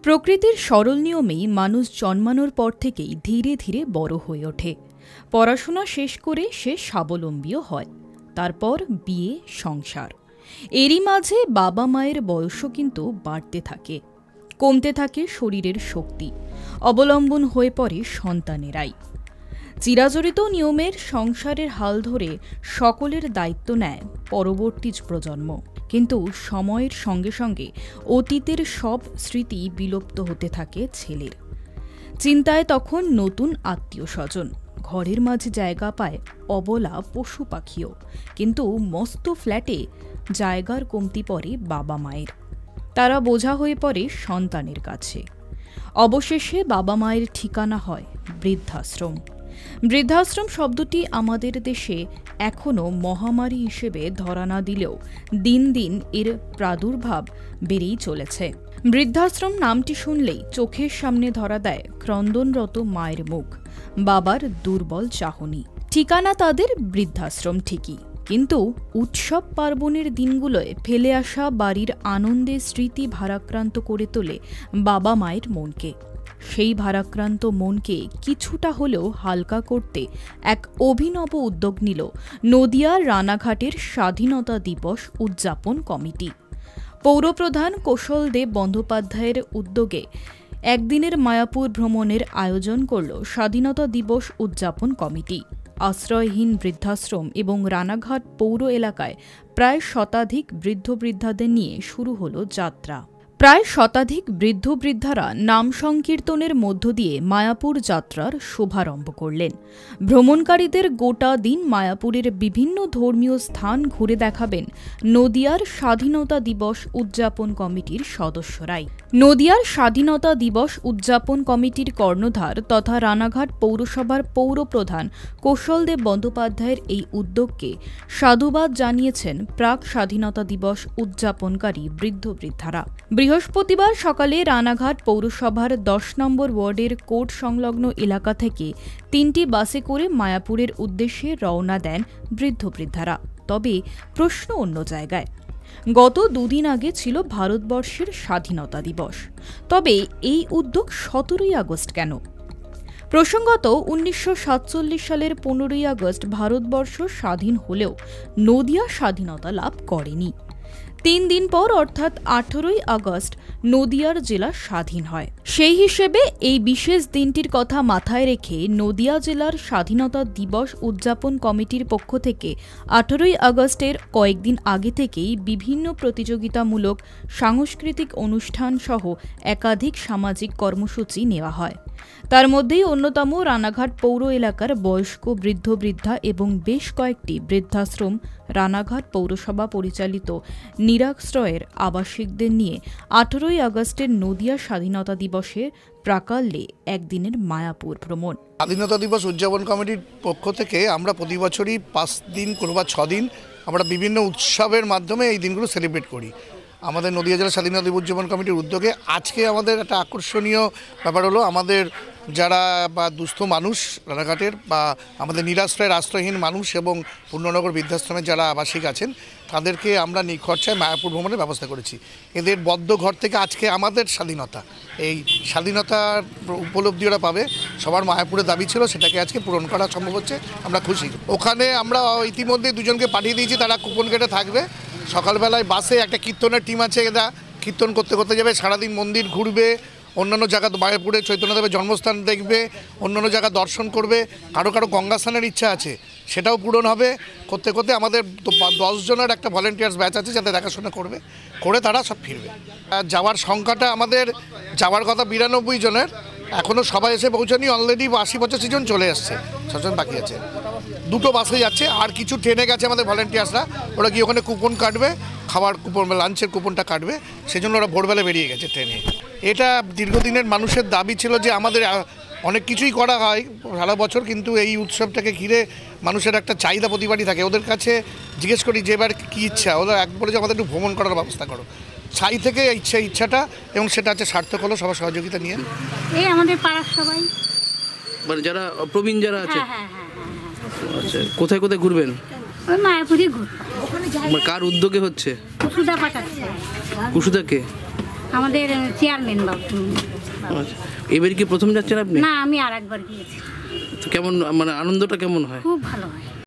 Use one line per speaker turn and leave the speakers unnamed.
প্রকৃতির সরল নিয়মেই মানুষ জন্মানোর পর থেকেই ধীরে ধীরে বড় হয়ে ওঠে। পড়াশোনা শেষ করে সে স্বাবলম্বীও হয়, তারপর বিয়ে, সংসার। এরই মাঝে বাবা মায়ের বয়সও কিন্তু বাড়তে থাকে, কমতে থাকে শরীরের শক্তি, অবলম্বন হয়ে পড়ে সন্তানেরাই। চিরাচরিত নিয়মের সংসারের হাল ধরে সকলের দায়িত্ব নেয় পরবর্তী প্রজন্ম। কিন্তু সময়ের সঙ্গে সঙ্গে অতীতের সব স্মৃতি বিলুপ্ত হতে থাকে ছেলের। চিন্তায় তখন নতুন আত্মীয় স্বজন, ঘরের মাঝে জায়গা পায় অবলা পশু পাখিও। কিন্তু মস্ত ফ্ল্যাটে জায়গার কমতি পড়ে বাবা মায়ের, তারা বোঝা হয়ে পড়ে সন্তানের কাছে। অবশেষে বাবা মায়ের ঠিকানা হয় বৃদ্ধাশ্রম। বৃদ্ধাশ্রম শব্দটি আমাদের দেশে এখনও মহামারী হিসেবে ধরা না দিলেও দিন দিন এর প্রাদুর্ভাব বেড়েই চলেছে। বৃদ্ধাশ্রম নামটি শুনলেই চোখের সামনে ধরা দেয় ক্রন্দনরত মায়ের মুখ, বাবার দুর্বল চাহনি। ঠিকানা তাদের বৃদ্ধাশ্রম ঠিকই, কিন্তু উৎসব পার্বণের দিনগুলোয় ফেলে আসা বাড়ির আনন্দের স্মৃতি ভারাক্রান্ত করে তোলে বাবা মায়ের মনকে। সেই ভারাক্রান্ত মনকে কিছুটা হলেও হালকা করতে এক অভিনব উদ্যোগ নিল নদিয়ার রানাঘাটের স্বাধীনতা দিবস উদযাপন কমিটি। পৌরপ্রধান কৌশলদেব বন্দ্যোপাধ্যায়ের উদ্যোগে একদিনের মায়াপুর ভ্রমণের আয়োজন করল স্বাধীনতা দিবস উদযাপন কমিটি। আশ্রয়হীন বৃদ্ধাশ্রম এবং রানাঘাট পৌর এলাকায় প্রায় শতাধিক বৃদ্ধ বৃদ্ধাদের নিয়ে শুরু হল যাত্রা। প্রায় শতাধিক বৃদ্ধ বৃদ্ধারা নাম সংকীর্তনের মধ্য দিয়ে মায়াপুর যাত্রার শুভারম্ভ করলেন। ভ্রমণকারীদের গোটা দিন মায়াপুরের বিভিন্ন ধর্মীয় স্থান ঘুরে দেখাবেন নদিয়ার স্বাধীনতা দিবস উদযাপন কমিটির সদস্যরাই। নদিয়ার স্বাধীনতা দিবস উদযাপন কমিটির কর্ণধার তথা রানাঘাট পৌরসভার পৌরপ্রধান কৌশলদেব বন্দ্যোপাধ্যায়ের এই উদ্যোগকে সাধুবাদ জানিয়েছেন প্রাক স্বাধীনতা দিবস উদযাপনকারী বৃদ্ধ বৃদ্ধারা। বৃহস্পতিবার সকালে রানাঘাট পৌরসভার 10 নম্বর ওয়ার্ডের কোর্ট সংলগ্ন এলাকা থেকে 3টি বাসে করে মায়াপুরের উদ্দেশ্যে রওনা দেন বৃদ্ধ বৃদ্ধারা। তবে প্রশ্ন অন্য জায়গায়। গত 2 দিন আগে ছিল ভারতবর্ষের স্বাধীনতা দিবস, তবে এই উদ্যোগ 17ই আগস্ট কেন? প্রসঙ্গত 1947 সালের 15ই আগস্ট ভারতবর্ষ স্বাধীন হলেও নদিয়া স্বাধীনতা লাভ করেনি। 3 দিন পর অর্থাৎ 18ই আগস্ট নদিয়ার জেলা স্বাধীন হয়। সেই হিসেবে এই বিশেষ দিনটির কথা মাথায় রেখে নদিয়া জেলার স্বাধীনতা দিবস উদযাপন কমিটির পক্ষ থেকে 18ই আগস্টের কয়েকদিন আগে থেকেই বিভিন্ন প্রতিযোগিতামূলক সাংস্কৃতিক অনুষ্ঠান সহ একাধিক সামাজিক কর্মসূচি নেওয়া হয়। তার মধ্যেই অন্যতম রানাঘাট পৌর এলাকার বয়স্ক বৃদ্ধ বৃদ্ধা এবং বেশ কয়েকটি বৃদ্ধাশ্রম রানাঘাট পৌরসভা পরিচালিত নিরাশ্রয়ের আবাসিকদের নিয়ে 18ই আগস্টের নদিয়া স্বাধীনতা দিবসের প্রাকালে একদিনের মায়াপুর ভ্রমণ।
স্বাধীনতা দিবস উদযাপন কমিটির পক্ষ থেকে আমরা প্রতি বছরই 5 দিন বা 6 দিন আমরা বিভিন্ন উৎসবের মাধ্যমে এই দিনগুলো সেলিব্রেট করি। আমাদের নদিয়া জেলা স্বাধীনতা দিবস উদযাপন কমিটির উদ্যোগে আজকে আমাদের একটা আকর্ষণীয় ব্যাপার হলো, আমাদের যারা বা দুস্থ মানুষ রানাঘাটের বা আমাদের নিরাশ্রয়ের আশ্রয়হীন মানুষ এবং পূর্ণনগর বৃদ্ধাশ্রমের যারা আবাসিক আছেন তাদেরকে আমরা নিখরচায় মায়াপুর ভ্রমণের ব্যবস্থা করেছি। এদের বদ্ধ ঘর থেকে আজকে আমাদের স্বাধীনতা, এই স্বাধীনতার উপলব্ধি ওরা পাবে। সবার মায়াপুরের দাবি ছিল, সেটাকে আজকে পূরণ করা সম্ভব হচ্ছে, আমরা খুশি। ওখানে আমরা ইতিমধ্যে 2জনকে পাঠিয়ে দিয়েছি, তারা কুপন কেটে থাকবে। সকালবেলায় বাসে একটা কীর্তনের টিম আছে, এরা কীর্তন করতে করতে যাবে, সারাদিন মন্দির ঘুরবে, অন্যান্য জায়গা মায়াপুরে চৈতন্যদেবের জন্মস্থান দেখবে, অন্যান্য জায়গা দর্শন করবে। কারো কারো গঙ্গা স্নানের ইচ্ছা আছে, সেটাও পূরণ হবে। করতে করতে আমাদের 10 জনের একটা ভলেন্টিয়ার্স ব্যাচ আছে, যাতে দেখাশোনা করবে, করে তারা সব ফিরবে। যাওয়ার সংখ্যাটা আমাদের যাওয়ার কথা 92 জনের, এখনও সবাই এসে পৌঁছানি। অলরেডি 80-85 জন চলে আসছে, 6 জন বাকি আছে। 2টো বাসে যাচ্ছে, আর কিছু ট্রেনে গেছে আমাদের ভলেন্টিয়ার্সরা। ওরা গিয়ে ওখানে কুপন কাটবে, খাবার কুপন, লাঞ্চের কুপনটা কাটবে, সেজন্য ওরা ভোরবেলা বেরিয়ে গেছে ট্রেনে। এটা দীর্ঘদিনের মানুষের দাবি ছিল যে আমাদের অনেক কিছুই করা হয় সারা বছর, কিন্তু এই উৎসবটাকে ঘিরে মানুষের একটা চাহিদা প্রতিবারই থাকে। ওদের কাছে জিজ্ঞেস করি যে এবার কী ইচ্ছা, ওরা এক বলে যে আমাদের একটু ভ্রমণ করার ব্যবস্থা করো। ছাই থেকে ইচ্ছাটা, এবং সেটা হচ্ছে সার্থক হলো সবার সহযোগিতা নিয়ে।
এই আমাদের পাড়ার সবাই,
মানে যারা প্রবীণ যারা আছে। আচ্ছা, কোথায় কোথায় ঘুরবেন?
ওই মায়াপুরে ঘুরবো।
কার উদ্যোগে হচ্ছে?
কুসুদা পাঠাচ্ছে।
কুসুদাকে
আমাদের চেয়ারম্যান বাবু।
আচ্ছা, এবার কি প্রথম যাচ্ছেন আপনি?
না, আমি আর একবার গিয়েছি।
তো কেমন মানে আনন্দটা কেমন হয়?
খুব ভালো হয়।